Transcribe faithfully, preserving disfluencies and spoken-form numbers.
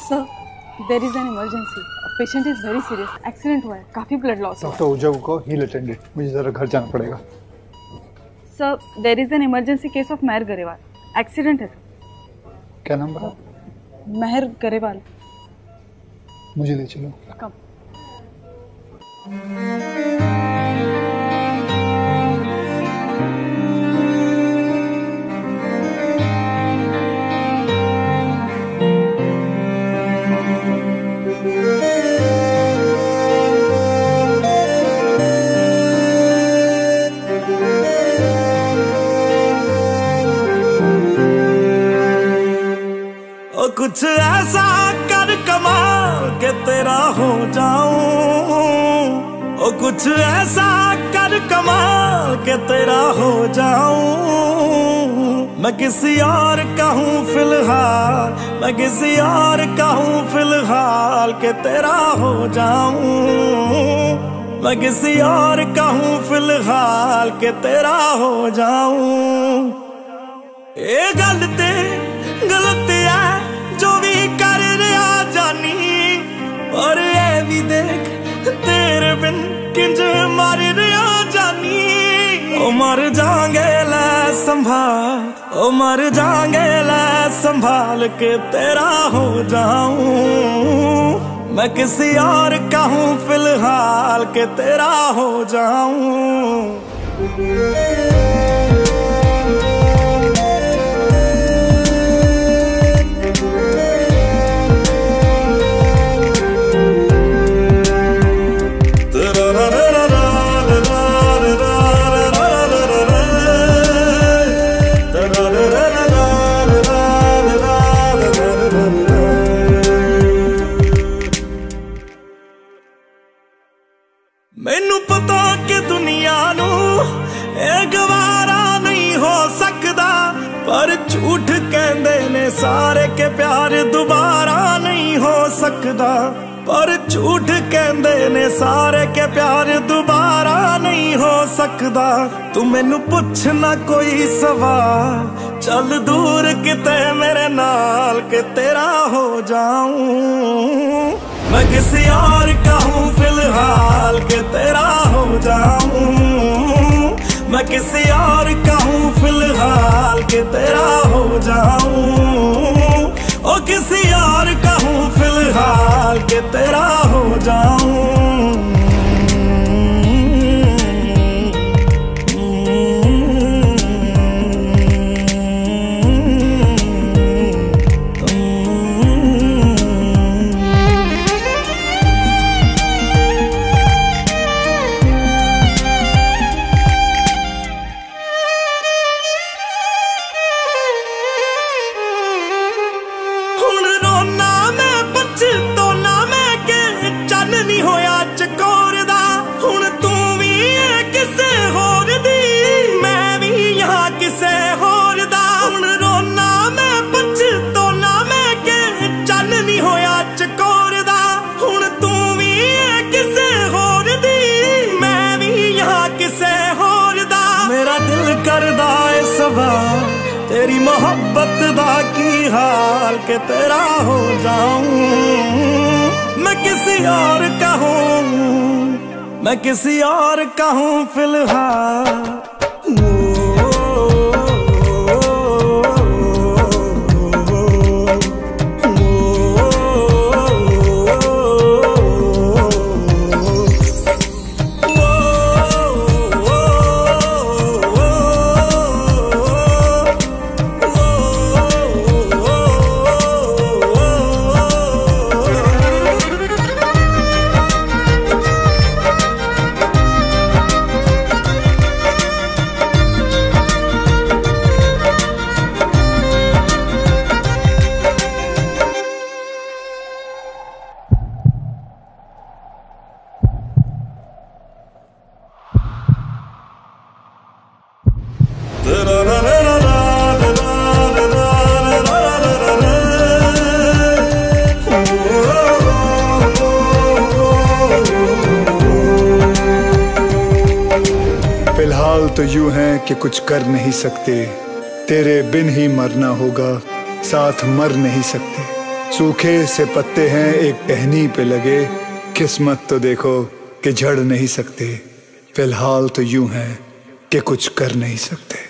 Sir, there is an emergency. Patient is very serious. Accident हुआ है, काफी blood loss हुआ है। डॉक्टर उजव को हील अटेंडेड, मुझे जरा घर जाना पड़ेगा। Sir, there is an emergency case of Mehar Grewal. Accident है सर। क्या नाम बता? मेहर गरेवाल। मुझे ले चलो। कम। कुछ ऐसा कर कमाल के तेरा हो जाऊं, ओ कुछ ऐसा कर कमाल के तेरा हो जाऊं। मैं किसी और का हूँ फिलहाल, मैं किसी और का हूँ फिलहाल के तेरा हो जाऊं। मैं किसी और का हूँ फिलहाल के तेरा हो जाऊं। ये गल ते गलत है जो भी कर रहा जानी, और ये भी देख तेरे बिन किंज मर रहा जानी। ओ मर जाएंगे ले संभाल, ओ मर जाएंगे ले संभाल के तेरा हो जाऊं। मैं किसी और का हूँ फिलहाल के तेरा हो जाऊं। मैनू पता कि दुनिया नू ए गवारा नहीं हो सकदा, पर झूठ कहंदे ने सारे के प्यार दोबारा नहीं हो सकदा। पर झूठ कहंदे ने सारे के प्यार दोबारा नहीं हो सकदा। तू मैनू पुछ ना कोई सवाल, चल दूर किते मेरे नाल के तेरा हो जाऊं। मैं किसी और का हूँ फिलहाल के तेरा हो जाऊं। मैं किसी और का हूँ फिलहाल के तेरा हो जाऊं। ओ किसी और का हूँ फिलहाल के तेरा हो जाऊं। तेरी मोहब्बत दा की हाल के तेरा हो जाऊं। मैं किसी और का हूँ, मैं किसी और का हूँ फिलहाल। फिलहाल तो यूं है कि कुछ कर नहीं सकते, तेरे बिन ही मरना होगा, साथ मर नहीं सकते। सूखे से पत्ते हैं एक टहनी पे लगे, किस्मत तो देखो कि झड़ नहीं सकते, फिलहाल तो यूं है कि कुछ कर नहीं सकते।